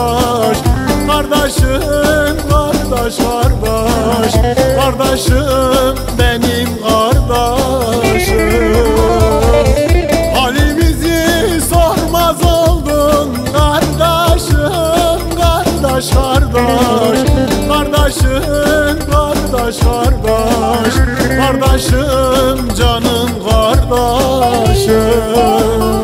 kardeş. Kardeşim, kardeş, kardeş. Kardeşim, benim kardeşim. Halimizi sormaz oldun kardeşim, kardeş, kardeş. Kardeşim, kardeş, kardeş. Kardeşim, canım kardeşim.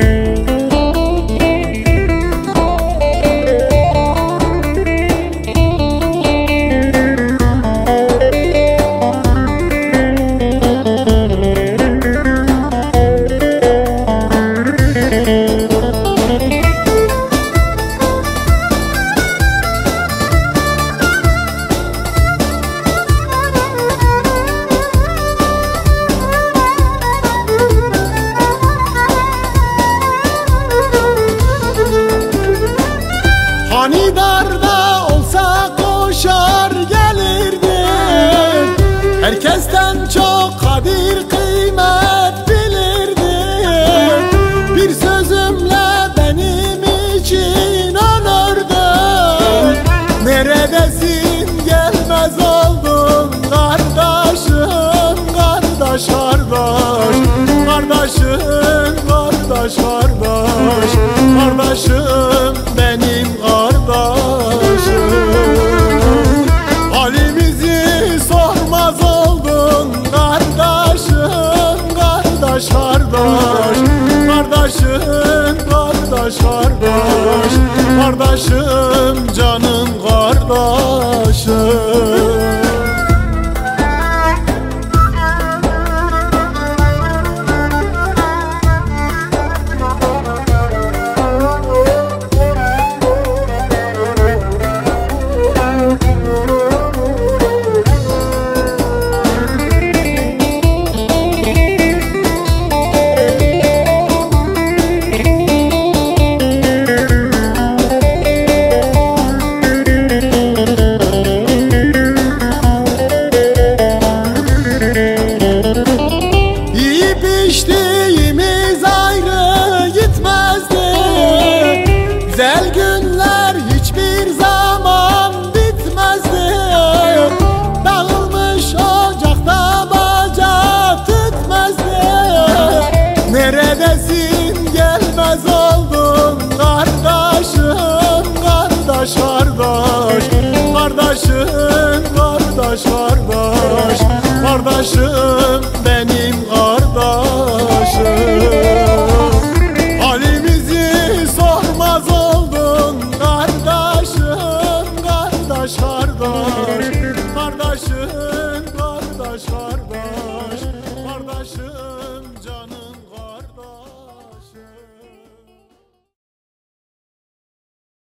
Hani darda olsa koşar gelirdim, herkesten çok kadir kıymet bilirdim. Bir sözümle benim için onurdun. Neredesin gelmez oldun kardeşim, kardeş, kardeş. Kardeşim, kardeş, kardeş. Kardeşim, benim kardeşim. Halimizi sormaz oldun kardeşim, kardeş, kardeş. Kardeşim, kardeş, kardeş. Kardeşim, canım kardeşim. İçtiğimiz ayrı gitmezdi. Güzel günler hiçbir zaman bitmezdi. Dağılmış ocakta baca tütmezdi. Neredesin gelmez oldun kardeşim, kardeş, kardeş. Kardeşim, kardeş, kardeş. Kardeşim, benim kardeşim. Halimizi sormaz oldun kardeşim, kardeş, kardeş.